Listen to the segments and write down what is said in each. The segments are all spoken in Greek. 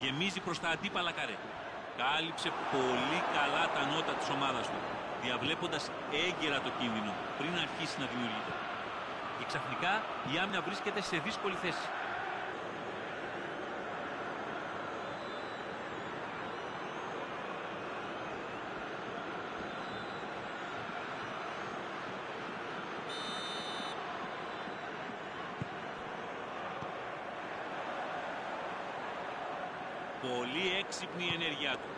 Γεμίζει προς τα αντίπαλα καρέ. Κάλυψε πολύ καλά τα νότα της ομάδας του, διαβλέποντας έγκαιρα το κίνδυνο πριν αρχίσει να δημιουργείται. Και ξαφνικά η άμυνα βρίσκεται σε δύσκολη θέση. Πολύ έξυπνη η ενέργειά του.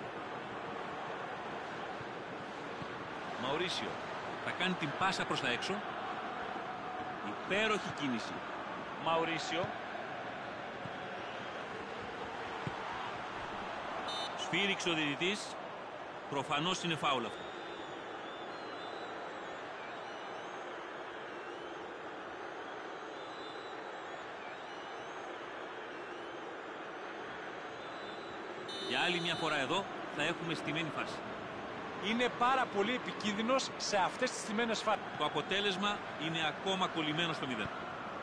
Μαουρίσιο θα κάνει την πάσα προς τα έξω. Υπέροχη κίνηση. Μαουρίσιο. Σφύριξε ο διαιτητής. Προφανώς είναι φάουλ αυτό. Για άλλη μια φορά εδώ θα έχουμε στημένη φάση. Είναι πάρα πολύ επικίνδυνος σε αυτές τις στημένες φάσεις. Το αποτέλεσμα είναι ακόμα κολλημένο στο 0.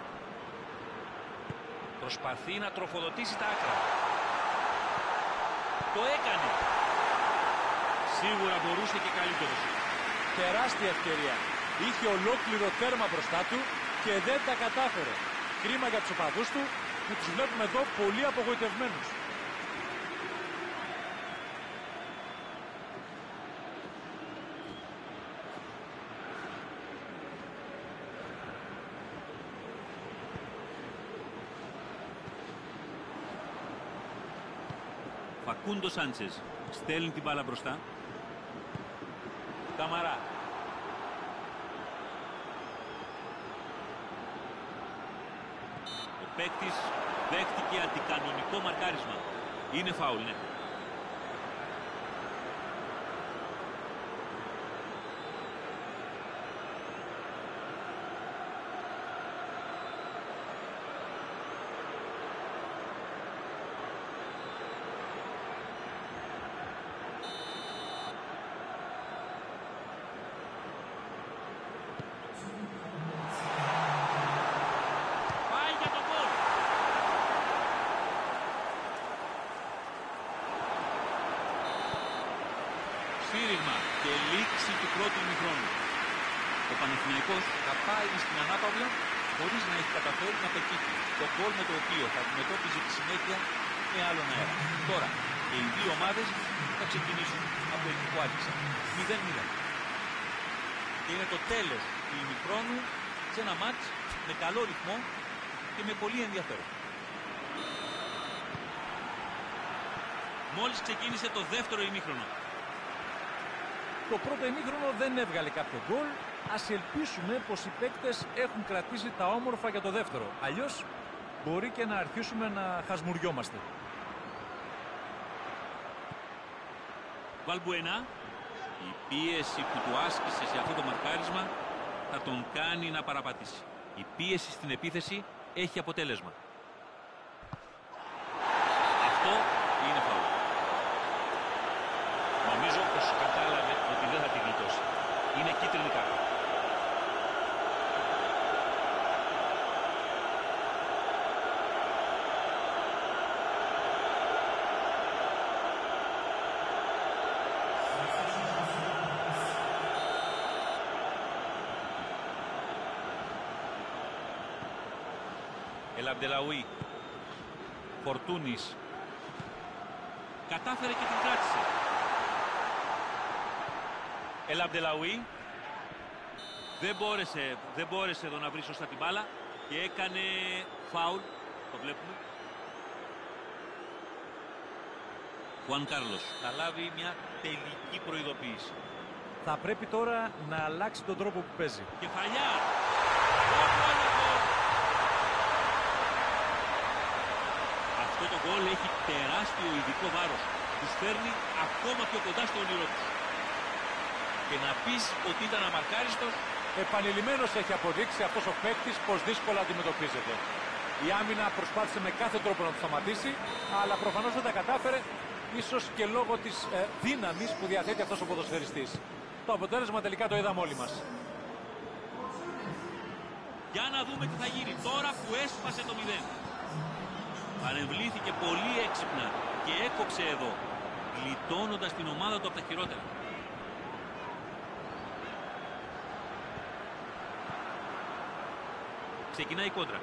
Προσπαθεί να τροφοδοτήσει τα άκρα. Το έκανε. Σίγουρα μπορούσε και καλύτερο. Τεράστια ευκαιρία. Είχε ολόκληρο τέρμα μπροστά του και δεν τα κατάφερε. Κρίμα για τους οπαδούς του που τους βλέπουμε εδώ πολύ απογοητευμένους. Φακούντο Σάντσες στέλνει την μπάλα μπροστά. Καμαρά. Ο παίκτης δέχτηκε αντικανονικό μαρκάρισμα. Είναι φάουλ, ναι. Σφύριγμα και λήξη του πρώτου ημιχρόνου. Ο Παναθηναϊκός θα πάει στην ανάπαυλα χωρίς να έχει καταφέρει να πετύχει το γκολ με το οποίο θα αντιμετώπιζε τη συνέχεια με άλλον αέρα. Τώρα και οι δύο ομάδες θα ξεκινήσουν από εκεί που άρχισαν. 0-0. Και είναι το τέλος του ημιχρόνου σε ένα μάτς με καλό ρυθμό και με πολύ ενδιαφέρον. Μόλις ξεκίνησε το δεύτερο ημίχρονο. Το πρώτο ημίχρονο δεν έβγαλε κάποιο γκολ. Ας ελπίσουμε πως οι παίκτες έχουν κρατήσει τα όμορφα για το δεύτερο. Αλλιώς μπορεί και να αρχίσουμε να χασμουριόμαστε. Βαλμπουενά, η πίεση που του άσκησε σε αυτό το μαρκάρισμα θα τον κάνει να παραπατήσει. Η πίεση στην επίθεση έχει αποτέλεσμα. Αυτό είναι φάουλ. Νομίζω πως κατάλαβε ότι δεν θα την γλιτώσει. Είναι κίτρινη κάρτα. Ελαμπτελαούι. Φορτούνης. Κατάφερε και την κράτησε. Ελαμπτελαούι. Δεν μπόρεσε εδώ να βρει σωστά την μπάλα και έκανε φάουλ. Το βλέπουμε. Χουάν Κάρλος θα λάβει μια τελική προειδοποίηση. Θα πρέπει τώρα να αλλάξει τον τρόπο που παίζει. Κεφαλιά. Αυτό το γκολ έχει τεράστιο ειδικό βάρος. Τους φέρνει ακόμα πιο κοντά στο όνειρό τους. Και να πεις ότι ήταν αμαρκάριστος. Επανειλημμένος έχει αποδείξει αυτός ο παίκτης πως δύσκολα αντιμετωπίζεται. Η άμυνα προσπάθησε με κάθε τρόπο να το σταματήσει, αλλά προφανώς δεν τα κατάφερε, ίσως και λόγω της δύναμης που διαθέτει αυτός ο ποδοσφαιριστής. Το αποτέλεσμα τελικά το είδαμε όλοι μας. Για να δούμε τι θα γίνει τώρα που έσπασε το 0. Παρεμβλήθηκε πολύ έξυπνα και έκοψε εδώ, γλιτώνοντας την ομάδα του από τα χειρότερα. Ξεκινάει η κόντρα.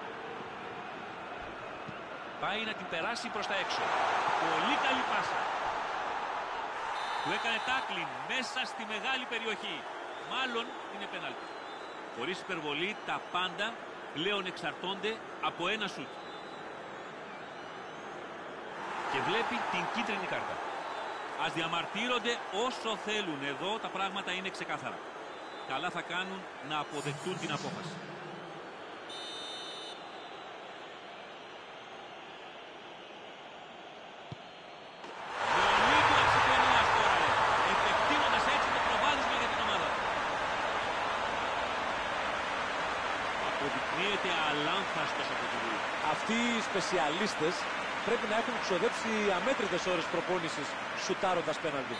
Πάει να την περάσει προς τα έξω. Πολύ καλή πάσα. Του έκανε τάκλιν μέσα στη μεγάλη περιοχή. Μάλλον είναι πέναλτι. Χωρίς υπερβολή, τα πάντα πλέον εξαρτώνται από ένα σουτ. Και βλέπει την κίτρινη κάρτα. Ας διαμαρτύρονται όσο θέλουν. Εδώ τα πράγματα είναι ξεκάθαρα. Καλά θα κάνουν να αποδεχτούν την απόφαση. Αποδεικνύεται αλάνθαστος από τη βουλή. Αυτοί οι σπεσιαλίστες πρέπει να έχουν ξοδέψει αμέτρητες ώρες προπόνησης σουτάροντας πέναλτι.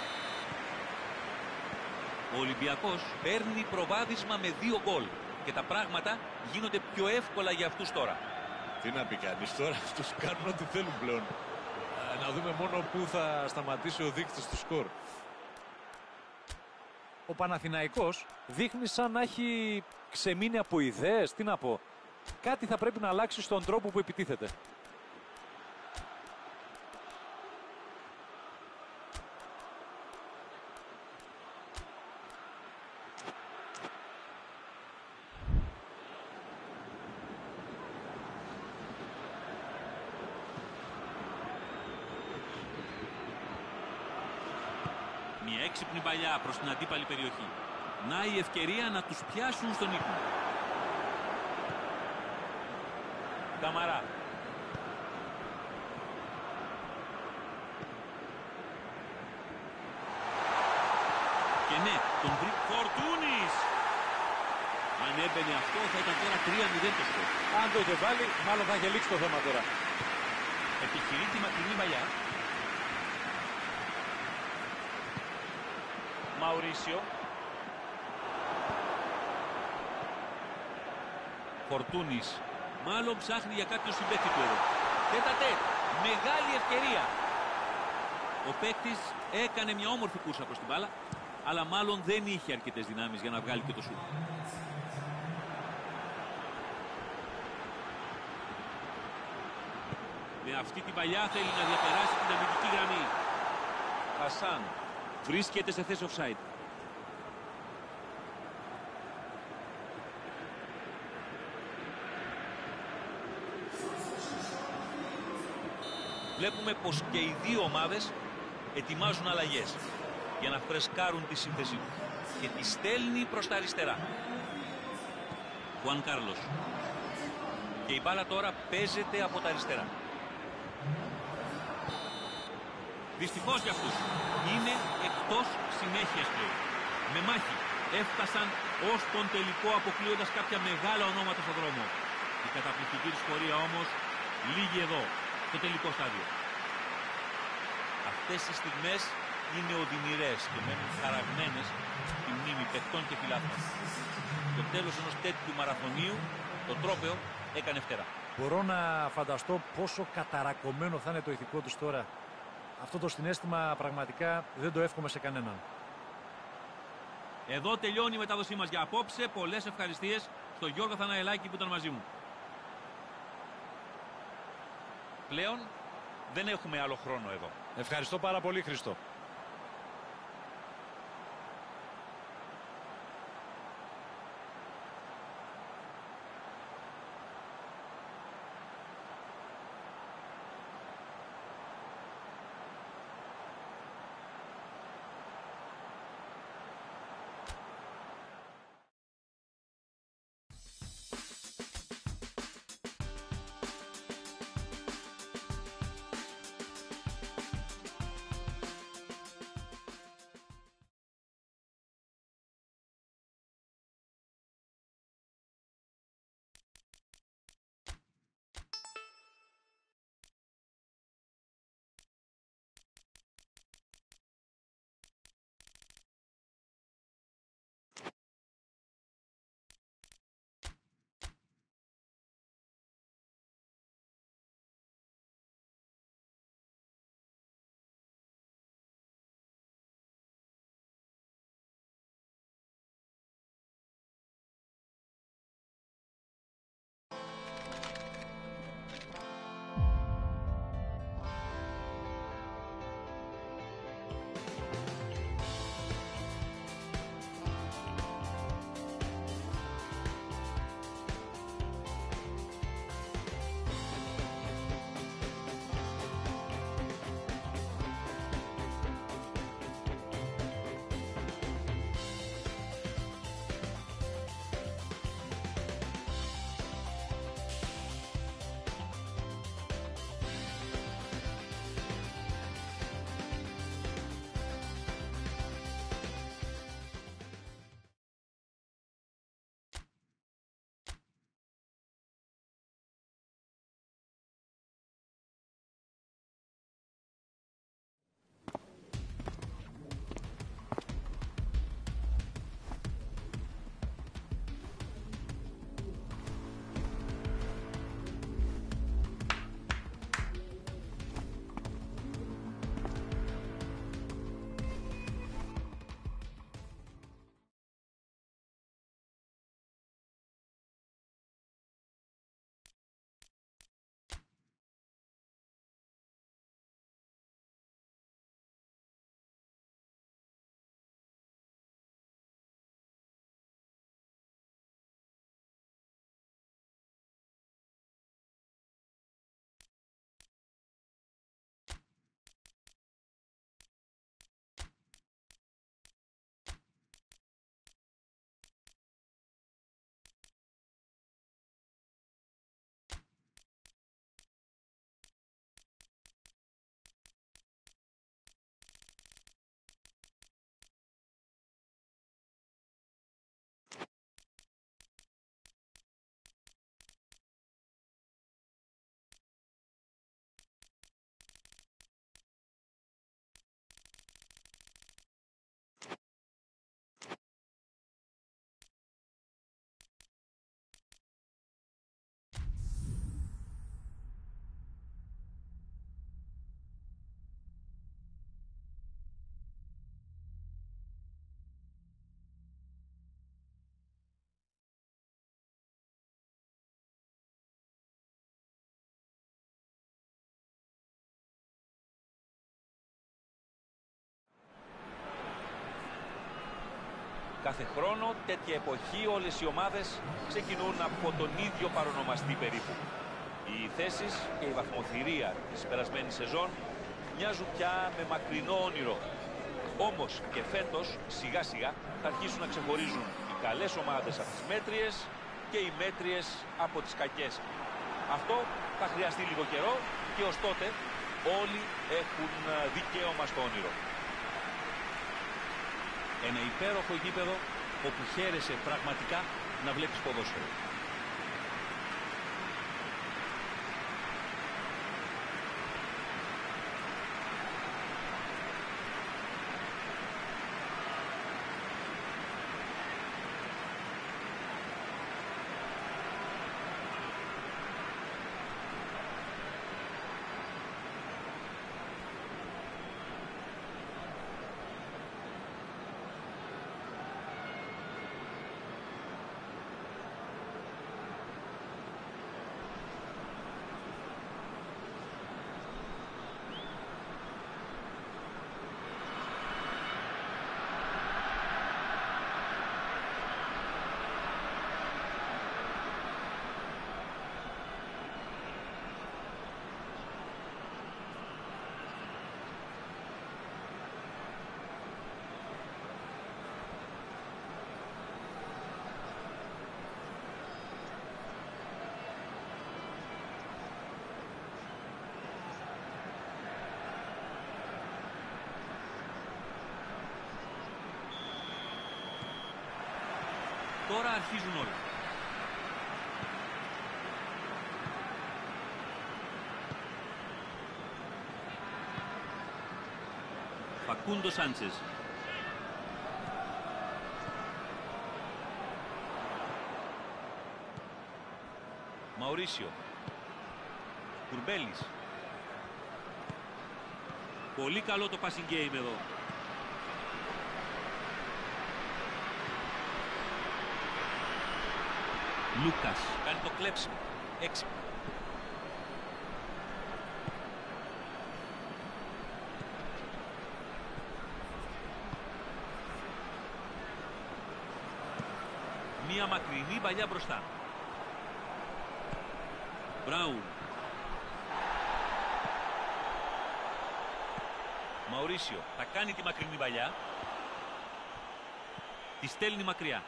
Ο Ολυμπιακός παίρνει προβάδισμα με 2 γκολ και τα πράγματα γίνονται πιο εύκολα για αυτούς τώρα. Τι να πει κανείς τώρα, αυτούς κάνουν ό,τι θέλουν πλέον. Να δούμε μόνο πού θα σταματήσει ο δείκτης του σκορ. Ο Παναθηναϊκός δείχνει σαν να έχει ξεμείνει από ιδέες, τι να πω. Κάτι θα πρέπει να αλλάξει στον τρόπο που επιτίθεται. Μια έξυπνη παλιά προς την αντίπαλη περιοχή. Να η ευκαιρία να τους πιάσουν στον ύπνο. Καμαρά. Και ναι, τον βρει Φορτούνης. Αν έμπαινε αυτό θα ήταν τώρα 3-0 το σκορ. Αν το είχε βάλει, μάλλον θα είχε λήξει το θέμα τώρα. Επιχειρεί τη μακρινή παλιά. Μαουρίσιο. Φορτούνης. Μάλλον ψάχνει για κάποιο συμπαίκτη του εδώ. Τέτα-τέτ. Μεγάλη ευκαιρία. Ο παίκτης έκανε μια όμορφη κούρσα προς την μπάλα, αλλά μάλλον δεν είχε αρκετές δυνάμεις για να βγάλει και το σουτ. Με αυτή την παλιά θέλει να διαπεράσει την αμυντική γραμμή. Χασάν βρίσκεται σε θέση offside. Βλέπουμε πως και οι δύο ομάδες ετοιμάζουν αλλαγές για να φρεσκάρουν τη σύνθεσή του. Και τη στέλνει προς τα αριστερά. Χουάν Κάρλος. Και η μπάλα τώρα παίζεται από τα αριστερά. Δυστυχώς για αυτούς είναι εκτός συνέχειας πλέον. Με μάχη έφτασαν ως τον τελικό, αποκλείοντας κάποια μεγάλα ονόματα στον δρόμο. Η καταπληκτική τους πορεία όμως λύγει εδώ, στο τελικό στάδιο. Αυτές οι στιγμές είναι οδυνηρές και μένουν χαραγμένες στη μνήμη παιχτών και φιλάθλων. Το τέλος ενός τέτοιου μαραθωνίου, το τρόπαιο έκανε φτερά. Μπορώ να φανταστώ πόσο καταρακωμένο θα είναι το ηθικό τους τώρα. Αυτό το συναίσθημα πραγματικά δεν το εύχομαι σε κανέναν. Εδώ τελειώνει η μετάδοσή μας για απόψε. Πολλές ευχαριστίες στον Γιώργο Θαναελάκη που ήταν μαζί μου. Πλέον δεν έχουμε άλλο χρόνο εδώ. Ευχαριστώ πάρα πολύ, Χριστό. Κάθε χρόνο, τέτοια εποχή, όλες οι ομάδες ξεκινούν από τον ίδιο παρονομαστή περίπου. Οι θέσεις και η βαθμοθυρία της περασμένης σεζόν μοιάζουν πια με μακρινό όνειρο. Όμως και φέτος σιγά σιγά θα αρχίσουν να ξεχωρίζουν οι καλές ομάδες από τις μέτριες και οι μέτριες από τις κακές. Αυτό θα χρειαστεί λίγο καιρό και ως τότε όλοι έχουν δικαίωμα στο όνειρο. Ένα υπέροχο γήπεδο όπου χαίρεσαι πραγματικά να βλέπεις ποδόσφαιρο. Τώρα αρχίζουν όλα. Φακούντο Σάντσες. Μαουρίσιο. Κουρμπέλης. Πολύ καλό το passing game εδώ. Λούκας κάνει το κλέψιμο. Έξυπνο. Μία μακρινή παλιά μπροστά. Μπράουν. Μαουρίσιο θα κάνει τη μακρινή παλιά. Τη στέλνει μακριά.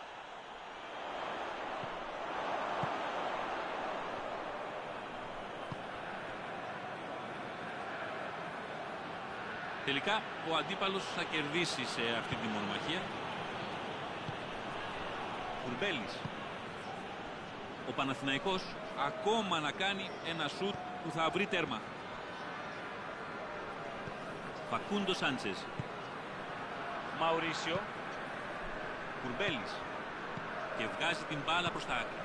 Τελικά ο αντίπαλος θα κερδίσει σε αυτή τη μονομαχία. Κουρμπέλης. Ο Παναθηναϊκός ακόμα να κάνει ένα σουτ που θα βρει τέρμα. Φακούντο Σάντσες. Μαουρίσιο. Κουρμπέλης. Και βγάζει την μπάλα προς τα άκρα.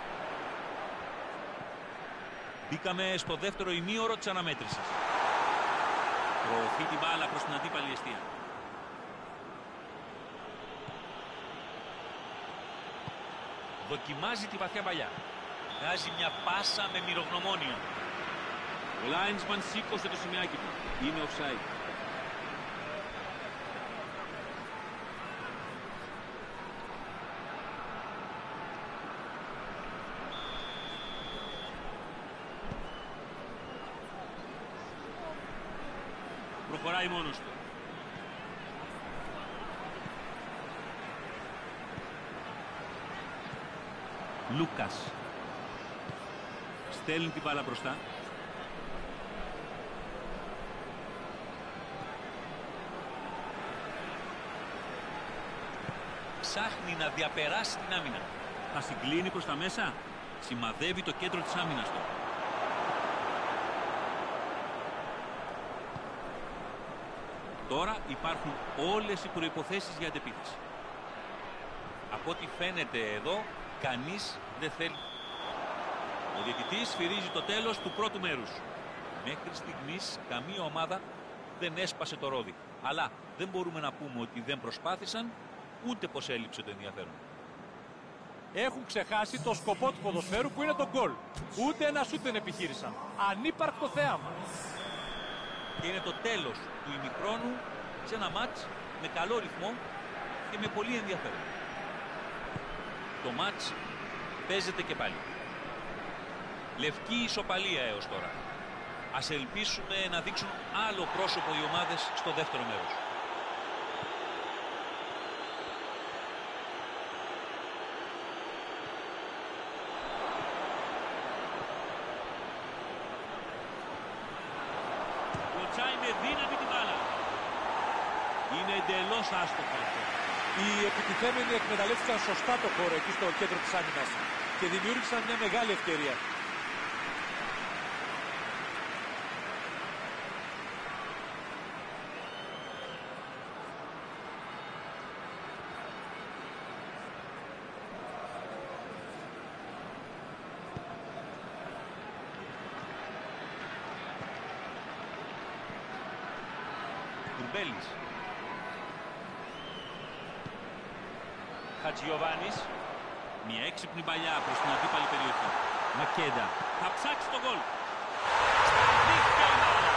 Μπήκαμε στο δεύτερο ημίωρο της αναμέτρησης. Προωθεί την μπάλα προς την αντίπαλη εστία. Δοκιμάζει τη βαθιά παλιά. Βγάζει μια πάσα με μυρογνωμόνιο. Ο Λάινσμαν σήκωσε το σημειάκι του. Είναι offside. Προχωράει μόνος του. Λούκας. Στέλνει την μπάλα μπροστά. Ψάχνει να διαπεράσει την άμυνα. Θα συγκλίνει προς τα μέσα. Σημαδεύει το κέντρο της άμυνας του. Τώρα υπάρχουν όλες οι προϋποθέσεις για αντεπίθεση. Από ό,τι φαίνεται εδώ, κανείς δεν θέλει. Ο διαιτητής σφυρίζει το τέλος του πρώτου μέρους. Μέχρι στιγμής καμία ομάδα δεν έσπασε το ρόδι. Αλλά δεν μπορούμε να πούμε ότι δεν προσπάθησαν, ούτε πως έλειψε το ενδιαφέρον. Έχουν ξεχάσει το σκοπό του ποδοσφαίρου που είναι το γκολ. Ούτε ένα σούτ δεν επιχείρησαν. Ανύπαρκτο θέαμα. Και είναι το τέλος του ημιχρόνου σε ένα μάτς με καλό ρυθμό και με πολύ ενδιαφέρον. Το μάτς παίζεται και πάλι. Λευκή ισοπαλία έως τώρα. Ας ελπίσουμε να δείξουν άλλο πρόσωπο οι ομάδες στο δεύτερο μέρος. Κλωτσάει με δύναμη την μπάλα. Είναι εντελώς άστοχο αυτό. Οι επιτιθέμενοι εκμεταλλεύτηκαν σωστά το χώρο εκεί στο κέντρο της άμυνας και δημιούργησαν μια μεγάλη ευκαιρία. Κουρμπέλης. Χατζιωβάνης. Μια έξυπνη παλιά προς την αντίπαλη περιοχή. Μακέντα. Θα ψάξει το γκολ. Σταματήθηκε η μπάλα.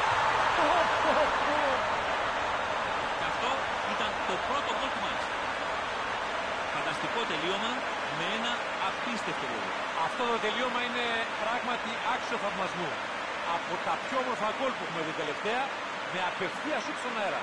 Και αυτό ήταν το πρώτο γκολ του μάτς. Φανταστικό τελείωμα με ένα απίστευτο γκολ. Αυτό το τελείωμα είναι πράγματι άξιο θαυμασμού. Από τα πιο όμορφα γκολ που έχουμε δει τελευταία, με απευθεία σουτ στον αέρα.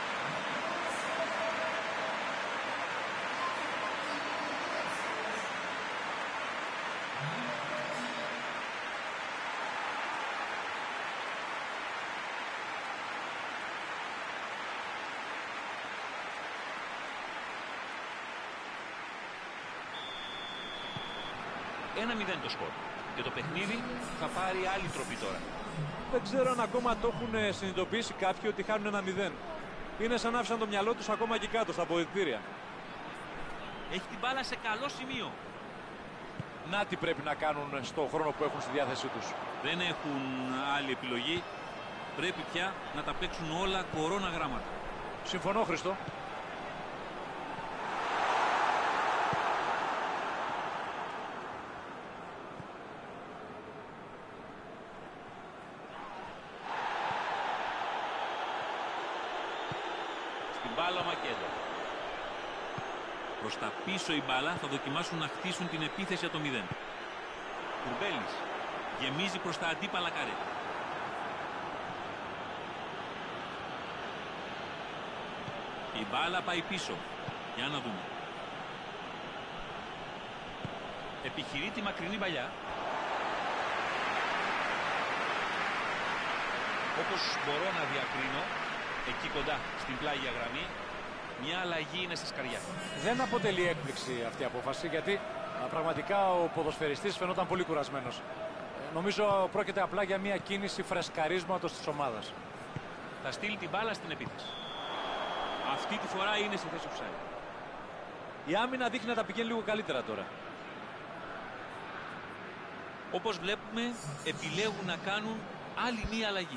Ένα 0 το σκορ. Και το παιχνίδι θα πάρει άλλη τροπή τώρα. Δεν ξέρω αν ακόμα το έχουν συνειδητοποιήσει κάποιοι ότι χάνουν ένα 0. Είναι σαν να άφησαν το μυαλό τους ακόμα εκεί κάτω στα αποδυτήρια. Έχει την μπάλα σε καλό σημείο. Να τι πρέπει να κάνουν στο χρόνο που έχουν στη διάθεσή τους. Δεν έχουν άλλη επιλογή. Πρέπει πια να τα παίξουν όλα κορώνα γράμματα. Συμφωνώ, Χριστό. Μπάλα Μακέντα. Προς τα πίσω η μπάλα, θα δοκιμάσουν να χτίσουν την επίθεση για το 0. Κουρμπέλης γεμίζει προς τα αντίπαλα καρέ. Η μπάλα πάει πίσω. Για να δούμε. Επιχειρεί τη μακρινή παλιά. Όπως μπορώ να διακρίνω, εκεί κοντά στην πλάγια γραμμή, μια αλλαγή είναι στη σκαριά. Δεν αποτελεί έκπληξη αυτή η απόφαση, γιατί πραγματικά ο ποδοσφαιριστής φαινόταν πολύ κουρασμένος. Νομίζω πρόκειται απλά για μια κίνηση φρεσκαρίσματος της ομάδας. Θα στείλει την μπάλα στην επίθεση. Αυτή τη φορά είναι στη θέση offside. Η άμυνα δείχνει να τα πηγαίνει λίγο καλύτερα τώρα. Όπως βλέπουμε, επιλέγουν να κάνουν άλλη μία αλλαγή.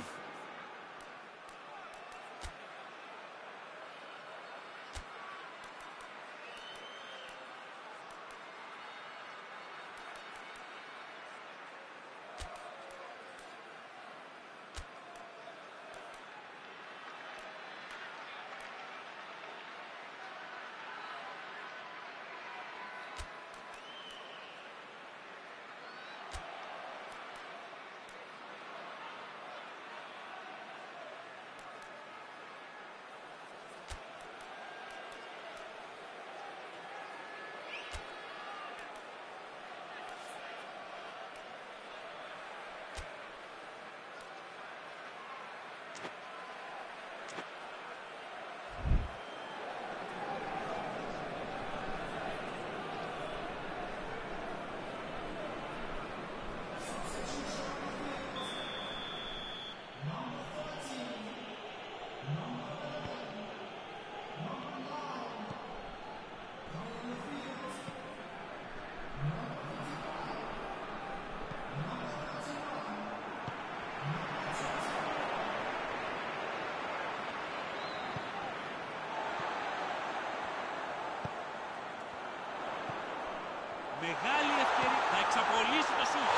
Μεγάλη ευκαιρία. Θα εξαπολύσει το σουτ.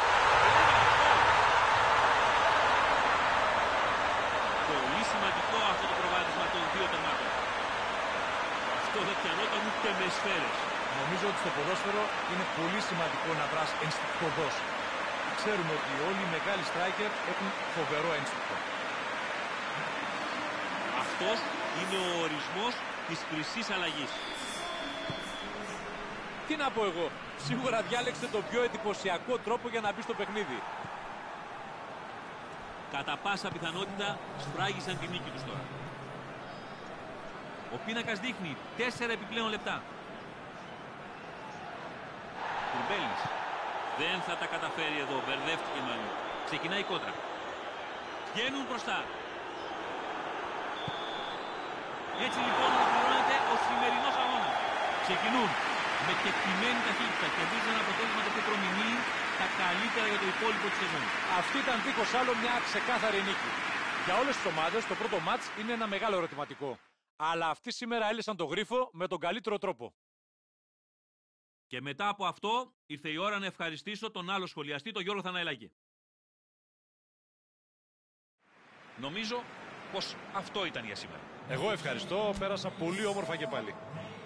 Πολύ σημαντικό αυτό το προβάδισμα των δύο τεμάτων. Αυτό δεν πιανόταν ούτε με σφαίρες. Νομίζω ότι στο ποδόσφαιρο είναι πολύ σημαντικό να δρας ενστικτωδώς. Ξέρουμε ότι όλοι οι μεγάλοι striker έχουν φοβερό ένστικτο. Αυτός είναι ο ορισμός της χρυσής αλλαγής. Τι να πω εγώ, σίγουρα διάλεξε τον πιο εντυπωσιακό τρόπο για να μπει στο παιχνίδι. Κατά πάσα πιθανότητα σφράγισαν τη νίκη τους τώρα. Ο πίνακας δείχνει 4 επιπλέον λεπτά. Κουρμπέλης δεν θα τα καταφέρει εδώ, μπερδεύτηκε μάλλον. Ξεκινάει η κόντρα. Βγαίνουν μπροστά. Έτσι λοιπόν ολοκληρώνεται ο σημερινός αγώνας. Ξεκινούν με κεκτημένη ταχύτητα, κερδίζουν ένα αποτέλεσμα το οποίο προμηνύει τα καλύτερα για το υπόλοιπο της σεζόν. Αυτή ήταν δίχως άλλο μια ξεκάθαρη νίκη. Για όλες τις ομάδες το πρώτο μάτς είναι ένα μεγάλο ερωτηματικό. Αλλά αυτοί σήμερα έλυσαν το γρίφο με τον καλύτερο τρόπο. Και μετά από αυτό ήρθε η ώρα να ευχαριστήσω τον άλλο σχολιαστή, τον Γιώργο Θαναηλάκη. Νομίζω πως αυτό ήταν για σήμερα. Εγώ ευχαριστώ, πέρασα πολύ όμορφα και πάλι.